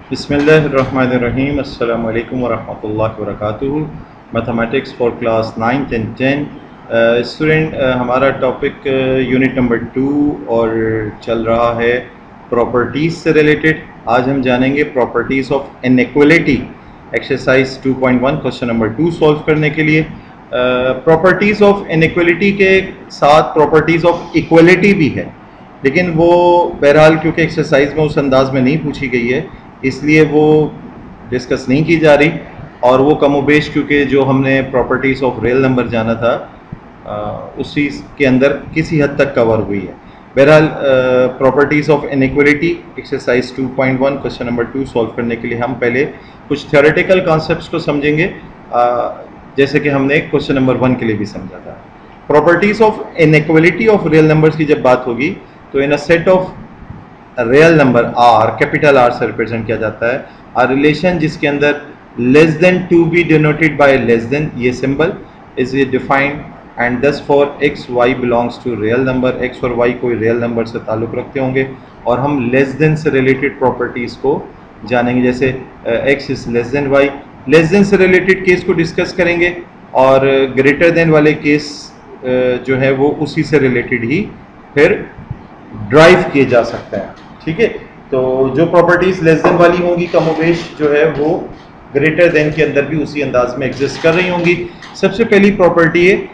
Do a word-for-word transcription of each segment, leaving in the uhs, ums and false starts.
बिस्मिल्लाहिर्रहमानिर्रहीम अस्सलामु अलैकुम वरहमतुल्लाहि वबरकातुहू। Mathematics for class ninth and ten student, हमारा टॉपिक यूनिट नंबर टू और चल रहा है प्रॉपर्टीज़ से रिलेटेड। आज हम जानेंगे properties of inequality. Exercise two point one question number two solve करने के लिए प्रॉपर्टीज़ ऑफ इनइक्वालिटी के साथ प्रॉपर्टीज़ ऑफ इक्वलिटी भी है, लेकिन वो बहरहाल क्योंकि एक्सरसाइज में उस अंदाज में नहीं पूछी गई है इसलिए वो डिस्कस नहीं की जा रही, और वो कमोबेश क्योंकि जो हमने प्रॉपर्टीज़ ऑफ रियल नंबर जाना था आ, उसी के अंदर किसी हद तक कवर हुई है। बहरहाल properties of inequality exercise two point one question number two solve करने के लिए हम पहले कुछ थ्योरेटिकल कॉन्सेप्ट्स को समझेंगे, आ, जैसे कि हमने क्वेश्चन नंबर वन के लिए भी समझा था। Properties of inequality of real numbers की जब बात होगी तो in a set of real number R, capital R से रिप्रेजेंट किया जाता है आ रिलेशन जिसके अंदर less than to be denoted by less than, ये सिंबल इज ये defined and thus for x y belongs to real number. X और y कोई रियल नंबर से ताल्लुक़ रखते होंगे और हम लेस देन से रिलेटेड प्रॉपर्टीज़ को जानेंगे, जैसे x is less than y. Less than से रिलेटेड केस को डिस्कस करेंगे और ग्रेटर देन वाले केस uh, जो है वो उसी से रिलेटेड ही फिर ड्राइव किए जा सकते हैं। ठीक है, तो जो प्रॉपर्टीज लेस देन वाली होंगी कमोबेश जो है वो ग्रेटर देन के अंदर भी उसी अंदाज में एग्जिस्ट कर रही होंगी। सबसे पहली प्रॉपर्टी है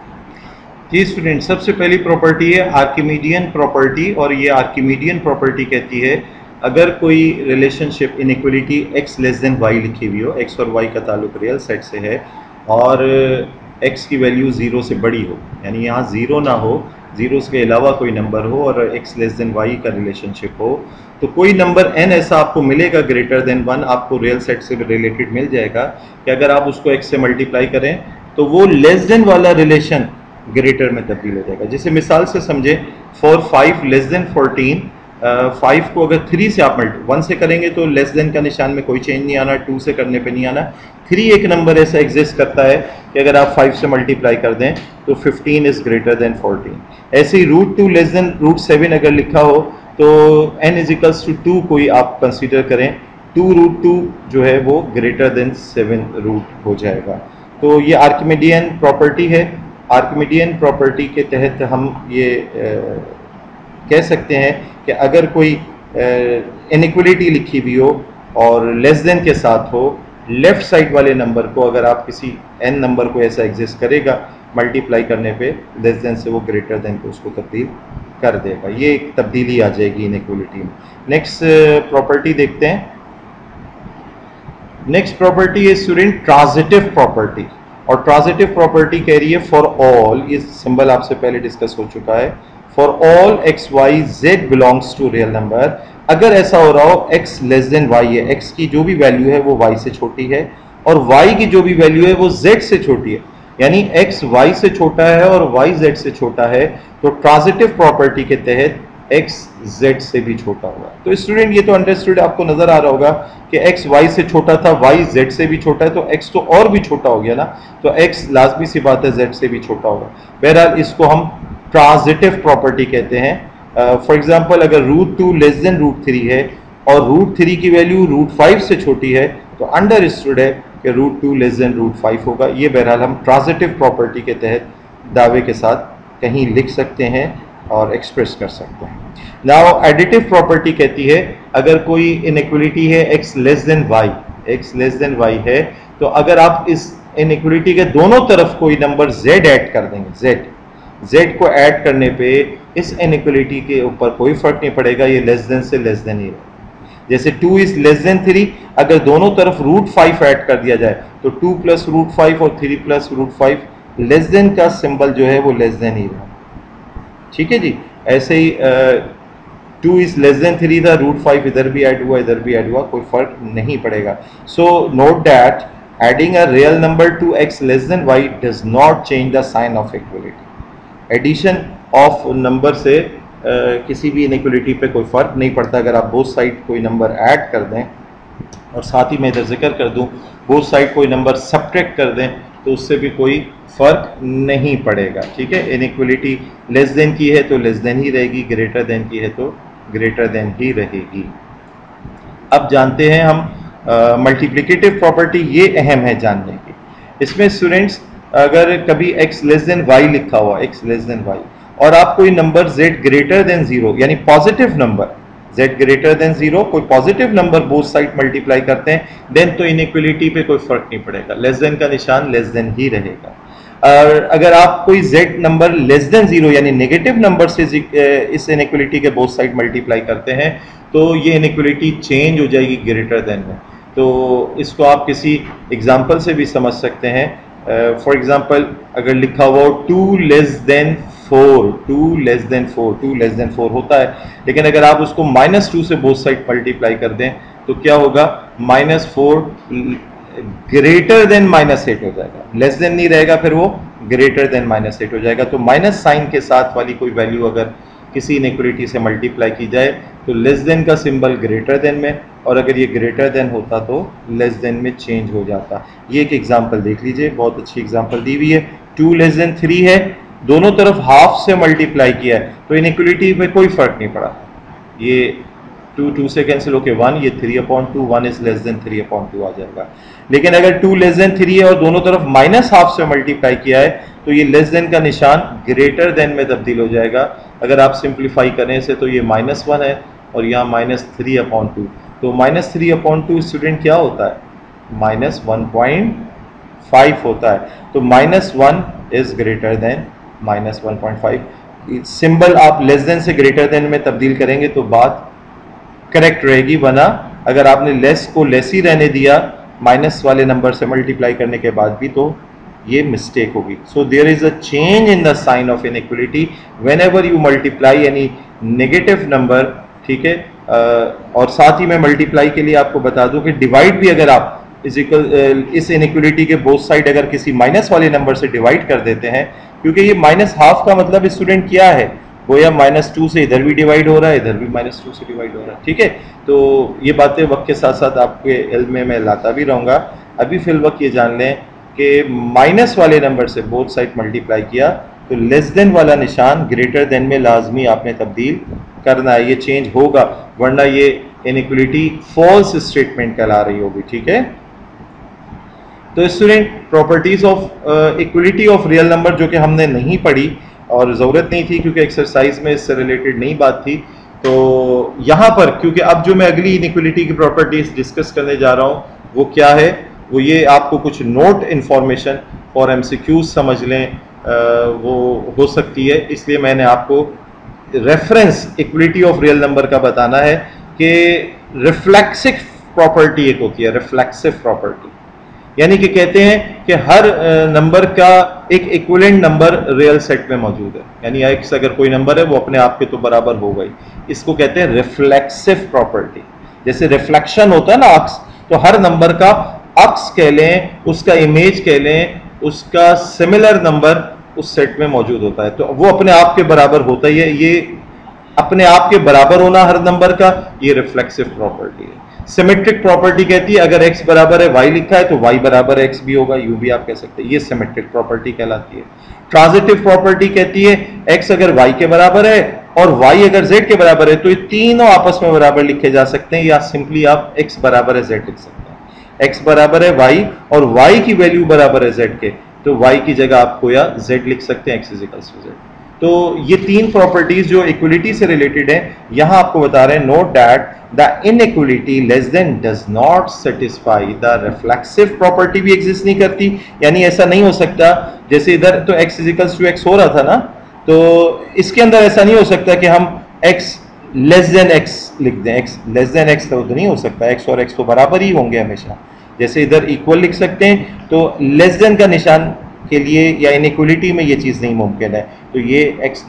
जी स्टूडेंट, सबसे पहली प्रॉपर्टी है आर्किमिडियन प्रॉपर्टी, और ये आर्किमिडियन प्रॉपर्टी कहती है अगर कोई relationship inequality x less than y लिखी हुई हो, एक्स और वाई का ताल्लुक रियल सेट से है और एक्स की वैल्यू ज़ीरो से बड़ी हो, यानी यहाँ ज़ीरो ना हो, जीरोस के अलावा कोई नंबर हो और एक्स लेस देन वाई का रिलेशनशिप हो, तो कोई नंबर एन ऐसा आपको मिलेगा ग्रेटर देन वन, आपको रियल सेट से रिलेटेड मिल जाएगा कि अगर आप उसको एक्स से मल्टीप्लाई करें तो वो लेस देन वाला रिलेशन ग्रेटर में तब्दील हो जाएगा। जैसे मिसाल से समझे, for five less than fourteen, five को अगर थ्री से आप मल्टी वन से करेंगे तो लेस देन का निशान में कोई चेंज नहीं आना, टू से करने पे नहीं आना। थ्री एक नंबर ऐसा एग्जिस्ट करता है कि अगर आप फाइव से मल्टीप्लाई कर दें तो fifteen is greater than fourteen. ऐसे ही root two less than root seven अगर लिखा हो तो n is equals to two कोई आप कंसीडर करें, टू रूट टू जो है वो ग्रेटर देन सेवन रूट हो जाएगा। तो ये आर्किमिडियन प्रॉपर्टी है। आर्किमिडियन प्रॉपर्टी के तहत हम ये आ, कह सकते हैं कि अगर कोई इनइक्वालिटी लिखी हुई हो और लेस देन के साथ हो, लेफ्ट साइड वाले नंबर को अगर आप किसी एन नंबर को ऐसा एग्जिस्ट करेगा मल्टीप्लाई करने पे लेस देन से वो ग्रेटर देन को उसको तब्दील कर देगा। ये एक तब्दीली आ जाएगी इनइक्वालिटी में। नेक्स्ट प्रॉपर्टी देखते हैं। नेक्स्ट प्रॉपर्टी है स्टूडेंट ट्रांजिटिव प्रॉपर्टी, और ट्रांजिटिव प्रॉपर्टी कह रही है फॉर ऑल, ये सिंबल आपसे पहले डिस्कस हो चुका है, for all x y z belongs to real number. अगर ऐसा हो रहा हो एक्स लेस देन वाई है, एक्स की जो भी वैल्यू है वो वाई से छोटी है और वाई की जो भी वैल्यू है वो जेड से छोटी है, यानी एक्स वाई से छोटा है और वाई जेड से छोटा है, तो ट्रांजिटिव प्रॉपर्टी के तहत एक्स जेड से भी छोटा होगा। तो स्टूडेंट ये तो अंडरस्टूड आपको नजर आ रहा होगा कि एक्स वाई से छोटा था, वाई जेड से भी छोटा है, तो एक्स तो और भी छोटा हो गया ना, तो एक्स लाजमी सी बात है जेड से भी छोटा होगा। बहरहाल इसको हम ट्रांजिटिव प्रॉपर्टी कहते हैं। फॉर uh, एग्जाम्पल अगर root two less than root three है और रूट थ्री की वैल्यू रूट फाइव से छोटी है तो अंडरस्टूड है कि root two less than root five होगा। ये बहरहाल हम ट्रांजिटिव प्रॉपर्टी के तहत दावे के साथ कहीं लिख सकते हैं और एक्सप्रेस कर सकते हैं। नाउ एडिटिव प्रॉपर्टी कहती है अगर कोई इनइक्वालिटी है x less than y, x less than y है, तो अगर आप इस इनइक्वालिटी के दोनों तरफ कोई नंबर जेड ऐड कर देंगे, जेड जेड को ऐड करने पे इस इनइक्वालिटी के ऊपर कोई फर्क नहीं पड़ेगा, ये लेस देन से लेस देन ही। जैसे two is less than three, अगर दोनों तरफ रूट फाइव ऐड कर दिया जाए तो टू प्लस रूट फाइव और three plus root five, less than का सिंबल जो है वो लेस देन ही रहा। ठीक है जी, ऐसे ही two is less than three था, रूट फाइव इधर भी ऐड हुआ इधर भी ऐड हुआ, कोई फर्क नहीं पड़ेगा। So note that adding a real number to x less than y does not change the sign of equality. Addition of number से uh, किसी भी इनइक्वालिटी पे कोई फ़र्क नहीं पड़ता। अगर आप बोथ साइड कोई नंबर ऐड कर दें, और साथ ही मैं इधर जिक्र कर दूं बोथ साइड कोई नंबर सब्ट्रैक्ट कर दें, तो उससे भी कोई फ़र्क नहीं पड़ेगा। ठीक है, इनइक्वालिटी लेस देन की है तो लेस देन ही रहेगी, ग्रेटर देन की है तो ग्रेटर देन ही रहेगी। अब जानते हैं हम मल्टीप्लिकेटिव प्रॉपर्टी, ये अहम है जानने की। इसमें स्टूडेंट्स अगर कभी x लेस देन वाई लिखा हुआ, x लेस देन वाई, और आप कोई number z greater than zero यानी positive number z greater than zero कोई positive number both side multiply करते हैं, देन तो इनइक्वलिटी पे कोई फर्क नहीं पड़ेगा, लेस देन का निशान लेस देन ही रहेगा। और अगर आप कोई z number less than zero यानी नेगेटिव नंबर से इस इनइक्वलिटी के बोथ साइड मल्टीप्लाई करते हैं तो ये इनइक्वलिटी चेंज हो जाएगी ग्रेटर देन में। तो इसको आप किसी एग्जाम्पल से भी समझ सकते हैं। फॉर uh, एग्जाम्पल अगर लिखा हुआ हो two less than four, two less than four, two less than four होता है, लेकिन अगर आप उसको माइनस टू से बोथ साइड मल्टीप्लाई कर दें तो क्या होगा, minus four greater than minus eight हो जाएगा, लेस देन नहीं रहेगा, फिर वो ग्रेटर देन माइनस एट हो जाएगा। तो माइनस साइन के साथ वाली कोई वैल्यू अगर किसी इनइक्वलिटी से मल्टीप्लाई की जाए तो लेस देन का सिंबल ग्रेटर देन में, और अगर ये ग्रेटर देन होता तो लेस देन में चेंज हो जाता। ये एक एग्जांपल देख लीजिए, बहुत अच्छी एग्जांपल दी हुई है। टू लेस देन थ्री है, दोनों तरफ हाफ से मल्टीप्लाई किया है तो इनइक्वलिटी में कोई फर्क नहीं पड़ा, ये टू टू से कैंसिल होके वन, ये three upon two, one is less than three upon two आ जाएगा। लेकिन अगर टू लेस देन थ्री है और दोनों तरफ माइनस हाफ से मल्टीप्लाई किया है तो ये लेस देन का निशान ग्रेटर देन में तब्दील हो जाएगा। अगर आप सिंप्लीफाई करें इसे तो ये माइनस वन है और यहाँ माइनस थ्री अपॉन टू, तो minus three upon two student क्या होता है, माइनस वन पॉइंट फाइव होता है। तो minus one is greater than minus one point five. Symbol आप लेस देन से ग्रेटर देन में तब्दील करेंगे तो बात करेक्ट रहेगी, वरना अगर आपने लेस को लेस ही रहने दिया माइनस वाले नंबर से मल्टीप्लाई करने के बाद भी तो ये मिस्टेक होगी। So there is a change in the sign of inequality whenever you multiply any negative number, ठीक है। और साथ ही मैं मल्टीप्लाई के लिए आपको बता दूं कि डिवाइड भी अगर आप इज इक्वल इस इनइक्वलिटी के बोथ साइड अगर किसी माइनस वाले नंबर से डिवाइड कर देते हैं, क्योंकि ये माइनस हाफ का मतलब स्टूडेंट क्या है, गोया माइनस टू से इधर भी डिवाइड हो रहा है, इधर भी माइनस टू से डिवाइड हो रहा है, ठीक है। तो ये बातें वक्त के साथ साथ आपके इल्म में मैं लाता भी रहूँगा। अभी फिल वक्त ये जान लें कि माइनस वाले नंबर से बोथ साइड मल्टीप्लाई किया तो लेस देन वाला निशान ग्रेटर देन में लाजमी आपने तब्दील करना है, ये चेंज होगा, वरना ये इनइक्वलिटी फॉल्स स्टेटमेंट कहला रही होगी, ठीक है। तो student properties of equality of real number जो कि हमने नहीं पढ़ी और ज़रूरत नहीं थी क्योंकि एक्सरसाइज में इससे रिलेटेड नहीं बात थी, तो यहाँ पर क्योंकि अब जो मैं अगली इनइक्वलिटी की प्रॉपर्टीज डिस्कस करने जा रहा हूँ वो क्या है, वो ये आपको कुछ नोट इन्फॉर्मेशन और एमसीक्यूज समझ लें आ, वो हो सकती है, इसलिए मैंने आपको reference equality of real number का बताना है कि रिफ्लेक्सिव प्रॉपर्टी एक होती है, रिफ्लेक्सिव प्रॉपर्टी, यानी कि कहते हैं कि हर नंबर का एक इक्विवेलेंट नंबर रियल सेट में मौजूद है, यानी एक्स अगर कोई नंबर है वो अपने आप के तो बराबर हो गई, इसको कहते हैं रिफ्लेक्सिव प्रॉपर्टी। जैसे रिफ्लेक्शन होता है ना अक्स, तो हर नंबर का अक्स कह लें, उसका इमेज कह लें, उसका सिमिलर नंबर उस सेट में मौजूद होता है, तो वो अपने आप के बराबर होता ही है। ये अपने आप के बराबर होना हर नंबर का, ये रिफ्लेक्सिव प्रॉपर्टी है। सिमेट्रिक प्रॉपर्टी कहती है अगर x बराबर है y लिखा है तो y बराबर x भी होगा, यूं भी आप कह सकते हैं, ये सिमेट्रिक प्रॉपर्टी कहलाती है। ट्रांजिटिव प्रॉपर्टी कहती है x अगर y के बराबर है और y अगर z के बराबर है तो ये तीनों आपस में बराबर लिखे जा सकते हैं, या सिंपली आप x बराबर है z लिख सकते हैं। x बराबर है y और y की वैल्यू बराबर है z के, तो y की जगह आपको या z लिख सकते हैं, x is equals to z। तो ये तीन प्रॉपर्टीज जो इक्वलिटी से रिलेटेड है, यहां आपको बता रहे हैं note that the inequality less than does not satisfy the reflexive property भी एग्जिस्ट नहीं करती, यानी ऐसा नहीं हो सकता जैसे इधर तो x is equals to x हो रहा था ना, तो इसके अंदर ऐसा नहीं हो सकता कि हम x लेस देन x लिख दें, x लेस देन x तो नहीं हो सकता, x और x तो बराबर ही होंगे हमेशा। जैसे इधर इक्वल लिख सकते हैं तो लेस देन का निशान के लिए या इनइक्वलिटी में ये चीज़ नहीं मुमकिन है, तो ये x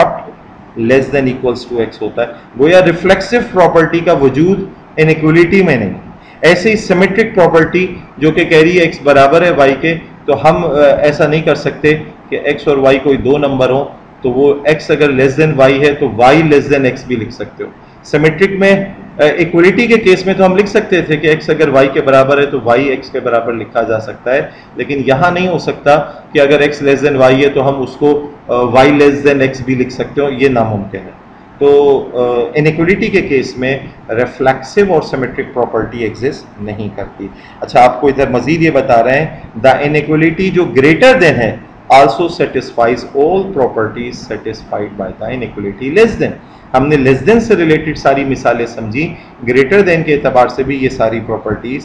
not less than equals to x होता है, वो या रिफ्लेक्सिव प्रॉपर्टी का वजूद इनइक्वलिटी में नहीं। ऐसे ही सिमेट्रिक प्रॉपर्टी जो कि कह रही है x बराबर है y के, तो हम ऐसा नहीं कर सकते कि x और y कोई दो नंबर हो तो वो x अगर लेस देन y है तो y लेस देन x भी लिख सकते हो। सिमेट्रिक में इक्वलिटी के केस में तो हम लिख सकते थे कि x अगर y के बराबर है तो y x के बराबर लिखा जा सकता है, लेकिन यहाँ नहीं हो सकता कि अगर x लेस देन y है तो हम उसको y लेस देन x भी लिख सकते हो, ये नामुमकिन है। तो इनइक्वलिटी uh, के केस में रिफ्लेक्सिव और सिमेट्रिक प्रॉपर्टी एग्जिस्ट नहीं करती। अच्छा, आपको इधर मजीद ये बता रहे हैं द इनइक्वलिटी जो ग्रेटर देन है also satisfies all properties satisfied by the inequality less than. हमने लेस देन से रिलेटेड सारी मिसालें समझी, ग्रेटर देन के एतबार से भी ये सारी प्रॉपर्टीज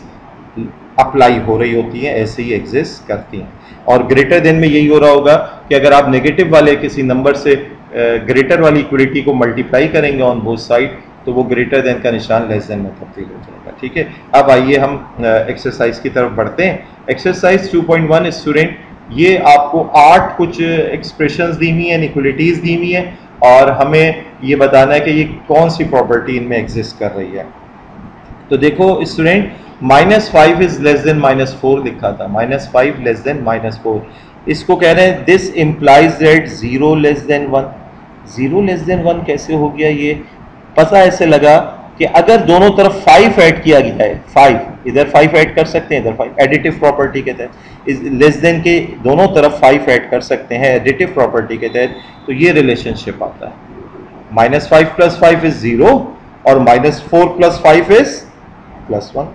अप्लाई हो रही होती हैं, ऐसे ही एग्जिस्ट करती हैं। और ग्रेटर देन में यही हो रहा होगा कि अगर आप नेगेटिव वाले किसी नंबर से ग्रेटर uh, वाली इक्वलिटी को मल्टीप्लाई करेंगे ऑन बोथ साइड, तो वो ग्रेटर देन का निशान लेस देन में तब्दील हो जाएगा। ठीक है, अब आइए हम एक्सरसाइज uh, की तरफ बढ़ते हैं। Exercise two point one student, ये आपको आठ कुछ एक्सप्रेशंस दी हुई हैं, इक्वलिटीज दी हुई हैं, और हमें ये बताना है कि ये कौन सी प्रॉपर्टी इनमें एग्जिस्ट कर रही है। तो देखो student, minus five is less than minus four लिखा था, minus five less than minus four. इसको कह रहे हैं this implies that zero less than one. Zero less than one कैसे हो गया? ये पता ऐसे लगा कि अगर दोनों तरफ फाइव ऐड किया गया है, फाइव इधर फाइव ऐड कर सकते हैं, इधर फाइव, एडिटिव प्रॉपर्टी के तहत इस लेस देन के दोनों तरफ फाइव ऐड कर सकते हैं एडिटिव प्रॉपर्टी के तहत, तो ये रिलेशनशिप आता है। Minus five plus five is zero और minus four plus five is plus one.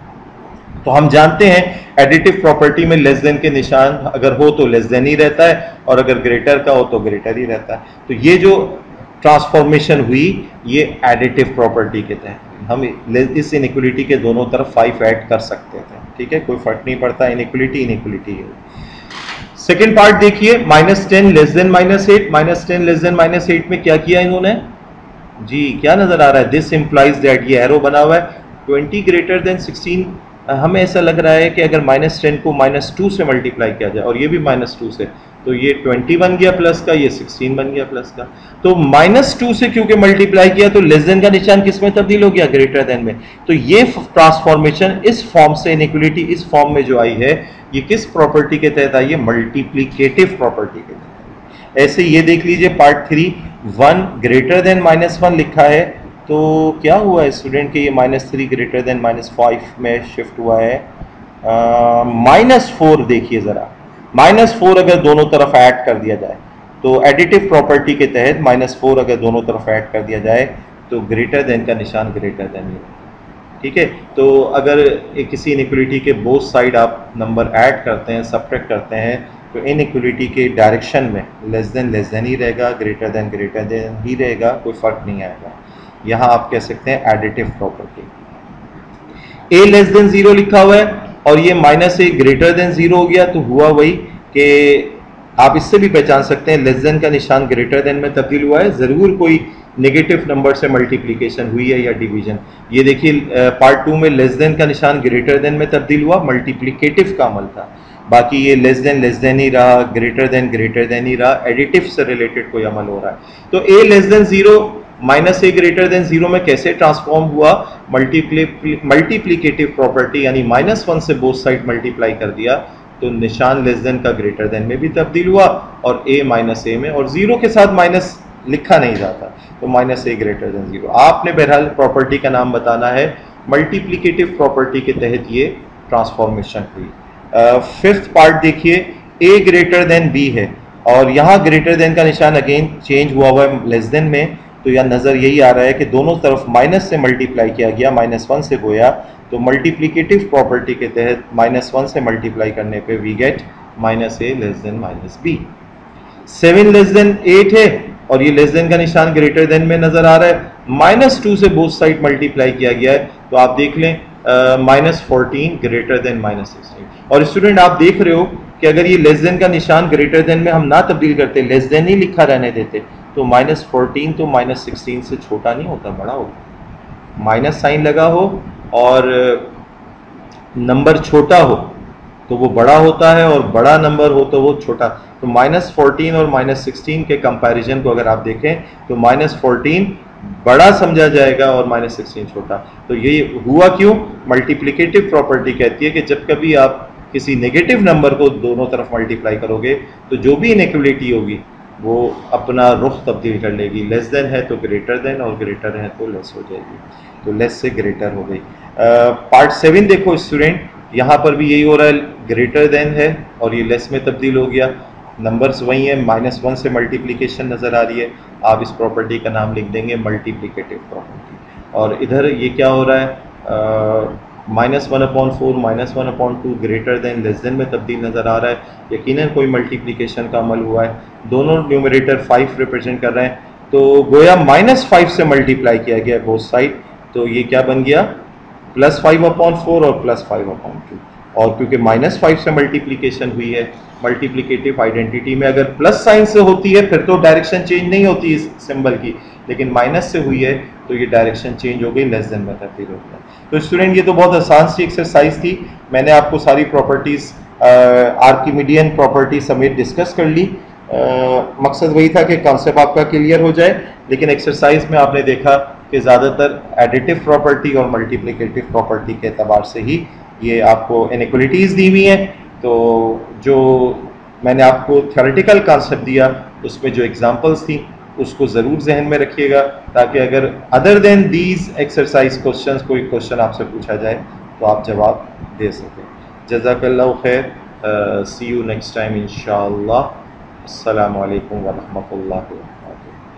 तो हम जानते हैं एडिटिव प्रॉपर्टी में लेस देन के निशान अगर हो तो लेस देन ही रहता है, और अगर ग्रेटर का हो तो ग्रेटर ही रहता है। तो ये जो ट्रांसफॉर्मेशन हुई ये एडिटिव प्रॉपर्टी के तहत, हम इस इनइक्वलिटी के दोनों तरफ फाइव ऐड कर सकते थे। ठीक है, कोई फर्क नहीं पड़ता, इनइक्वलिटी इनइक्वलिटी है। सेकेंड पार्ट देखिए, minus ten less than minus eight. Minus ten less than minus eight में क्या किया इन्होंने जी, क्या नजर आ रहा है? दिस इम्प्लाइज दैट, ये एरो बना हुआ है, ट्वेंटी ग्रेटर देन सिक्सटीन। हमें ऐसा लग रहा है कि अगर माइनस टेन को माइनस टू से मल्टीप्लाई किया जाए और ये भी माइनस टू से, तो ये ट्वेंटी बन गया प्लस का, ये सिक्सटीन बन गया प्लस का। तो माइनस टू से क्योंकि मल्टीप्लाई किया तो लेस देन का निशान किस में तब्दील हो गया? ग्रेटर देन में। तो ये ट्रांसफॉर्मेशन इस फॉर्म से इनइक्वलिटी इस फॉर्म में जो आई है, ये किस प्रॉपर्टी के तहत आई है? मल्टीप्लीकेटिव प्रॉपर्टी के तहत। ऐसे ये देख लीजिए part three, one greater than minus one लिखा है, तो क्या हुआ है स्टूडेंट के ये minus three greater than minus five में शिफ्ट हुआ है। माइनस फोर देखिए ज़रा, माइनस फोर अगर दोनों तरफ ऐड कर दिया जाए तो एडिटिव प्रॉपर्टी के तहत माइनस फोर अगर दोनों तरफ ऐड कर दिया जाए तो ग्रेटर देन का निशान ग्रेटर देन ही। ठीक है, तो अगर एक किसी इनइक्वलिटी के बोथ साइड आप नंबर ऐड करते हैं, सब्ट्रैक्ट करते हैं, तो इनइक्वलिटी के डायरेक्शन में लेस देन लेस देन ही रहेगा, ग्रेटर देन ग्रेटर देन ही रहेगा, कोई फर्क नहीं आएगा। यहाँ आप कह सकते हैं additive property. A less than zero लिखा हुआ है और ये minus a greater than zero हो गया, तो हुआ वही कि आप इससे भी पहचान सकते हैं लेस देन का निशान ग्रेटर देन में तब्दील हुआ है, ज़रूर कोई नेगेटिव नंबर से मल्टीप्लिकेशन हुई है या डिवीजन। ये देखिए पार्ट टू में लेस देन का निशान ग्रेटर देन में तब्दील हुआ, मल्टीप्लिकेटिव का अमल था। बाकी ये लेस देन लेस देन ही रहा, ग्रेटर देन ग्रेटर देन ही रहा, एडिटिव से रिलेटेड कोई अमल हो रहा है। तो a less than zero minus a greater than zero में कैसे ट्रांसफॉर्म हुआ? मल्टीप्ली मल्टीप्लिकेटिव प्रॉपर्टी, यानी माइनस वन से बोथ साइड मल्टीप्लाई कर दिया तो निशान लेस देन का ग्रेटर देन में भी तब्दील हुआ और ए माइनस ए में, और जीरो के साथ माइनस लिखा नहीं जाता, तो minus a greater than zero. आपने बहरहाल प्रॉपर्टी का नाम बताना है, मल्टीप्लिकेटिव प्रॉपर्टी के तहत ये ट्रांसफॉर्मेशन हुई। फिफ्थ पार्ट देखिए, ए ग्रेटर देन बी है और यहाँ ग्रेटर देन का निशान अगेन चेंज हुआ हुआ है लेस देन में, तो यह नज़र यही आ रहा है कि दोनों तरफ माइनस से मल्टीप्लाई किया गया, माइनस वन से गोया, तो मल्टीप्लिकेटिव प्रॉपर्टी के तहत माइनस वन से मल्टीप्लाई करने पे we get minus a less than minus b. Seven less than eight है और ये लेस देन का निशान ग्रेटर देन में नजर आ रहा है, माइनस टू से बोथ साइड मल्टीप्लाई किया गया है, तो आप देख लें minus fourteen greater than minus sixteen. और स्टूडेंट आप देख रहे हो कि अगर ये लेस देन का निशान ग्रेटर देन में हम ना तब्दील करते, लेस देन ही लिखा रहने देते, तो माइनस फोर्टीन तो माइनस सिक्सटीन से छोटा नहीं होता, बड़ा होता। माइनस साइन लगा हो और नंबर छोटा हो तो वो बड़ा होता है, और बड़ा नंबर हो तो वो छोटा। तो माइनस फोर्टीन और माइनस सिक्सटीन के कंपैरिजन को अगर आप देखें तो माइनस फोर्टीन बड़ा समझा जाएगा और माइनस सिक्सटीन छोटा। तो ये हुआ क्यों? मल्टीप्लिकेटिव प्रॉपर्टी कहती है कि जब कभी आप किसी नेगेटिव नंबर को दोनों तरफ मल्टीप्लाई करोगे तो जो भी इनइक्वलिटी होगी वो अपना रुख तब्दील कर लेगी, लेस देन है तो ग्रेटर देन और ग्रेटर है तो लेस हो जाएगी, तो लेस से ग्रेटर हो गई। पार्ट सेवन देखो स्टूडेंट, यहाँ पर भी यही हो रहा है, ग्रेटर देन है और ये लेस में तब्दील हो गया। नंबर्स वही हैं, माइनस वन से मल्टीप्लिकेशन नज़र आ रही है, आप इस प्रॉपर्टी का नाम लिख देंगे मल्टीप्लिकेटिव प्रॉपर्टी। और इधर ये क्या हो रहा है, minus one upon four minus one upon two greater than less than में तब्दील नज़र आ रहा है, यकीनन कोई मल्टीप्लिकेशन का अमल हुआ है। दोनों न्यूमरेटर फाइव रिप्रेजेंट कर रहे हैं, तो गोया माइनस फाइव से मल्टीप्लाई किया गया बोथ साइड, तो ये क्या बन गया प्लस फाइव अपॉन फोर और प्लस फाइव अपॉन टू। और क्योंकि माइनस फाइव से मल्टीप्लिकेशन हुई है, मल्टीप्लिकेटिव आइडेंटिटी में अगर प्लस साइन से होती है फिर तो डायरेक्शन चेंज नहीं होती इस सिंबल की, लेकिन माइनस से हुई है तो ये डायरेक्शन चेंज हो गई, लेस देन में तब्दील होता है। तो स्टूडेंट ये तो बहुत आसान सी एक्सरसाइज थी, मैंने आपको सारी प्रॉपर्टीज़ आर्किमिडियन प्रॉपर्टी समेत डिस्कस कर ली। Uh, मकसद वही था कि कॉन्सेप्ट आपका क्लियर हो जाए, लेकिन एक्सरसाइज में आपने देखा कि ज़्यादातर एडिटिव प्रॉपर्टी और मल्टीप्लिकेटिव प्रॉपर्टी के अतबार से ही ये आपको इनइक्वालिटीज़ दी हुई हैं। तो जो मैंने आपको थ्योरेटिकल कॉन्सेप्ट दिया उसमें जो एग्जांपल्स थी उसको ज़रूर जहन में रखिएगा, ताकि अगर other than these exercise questions कोई क्वेश्चन आपसे पूछा जाए तो आप जवाब दे सकें। जज़ाकल्लाहु खैर, सी यू नेक्स्ट टाइम इंशाअल्लाह। अस्सलामु अलैकुम व रहमतुल्लाहि व बरकातुहू।